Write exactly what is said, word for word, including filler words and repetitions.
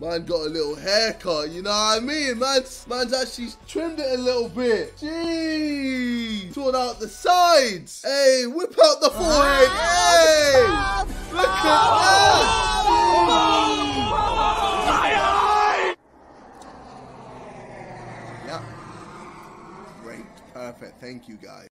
Man got a little haircut, you know what I mean? Man's, man's actually trimmed it a little bit. Jeez. Sort out the sides. Hey, whip out the forehead. Hey, look at that. Yeah. Great. Perfect. Thank you, guys.